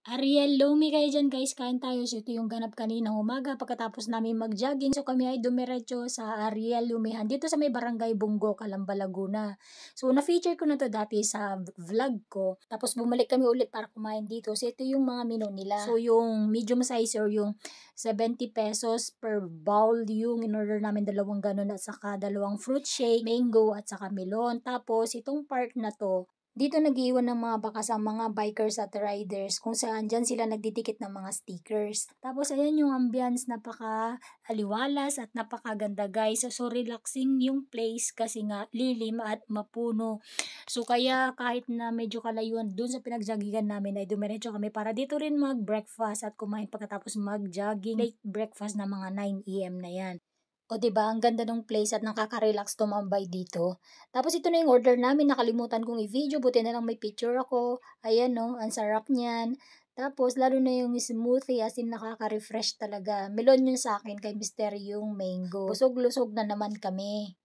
Ariel, lumi kayo dyan guys, kain tayo. So ito yung ganap kaninang umaga pagkatapos namin mag-jogging. So kami ay dumiretso sa Ariel Lumihan dito sa may barangay Bungo, Calamba, Laguna. So na-feature ko na to dati sa vlog ko. Tapos bumalik kami ulit para kumain dito. So ito yung mga menu nila. So yung medium size or yung 70 pesos per bowl yung in-order namin, dalawang ganun at saka dalawang fruit shake, mango at saka melon. Tapos itong park na to, dito nag-iwan ng mga bakas ang mga bikers at riders kung saan dyan sila nagdidikit ng mga stickers. Tapos ayan yung ambience, napaka-aliwalas at napakaganda guys. So relaxing yung place kasi nga lilim at mapuno. So kaya kahit na medyo kalayuan dun sa pinagjogingan namin ay dumiretso kami para dito rin mag-breakfast at kumain pagkatapos mag-jogging. Late breakfast na mga 9 AM na yan. O 'di ba ang ganda ng place at nakaka-relax tumambay dito. Tapos ito na yung order namin, nakalimutan kong i-video, buti na lang may picture ako. Ayan 'no, ang sarap niyan. Tapos lalo na yung smoothie, as in nakaka-refresh talaga. Melon yun sa akin, kay Mister yung mango. Busog-lusog na naman kami.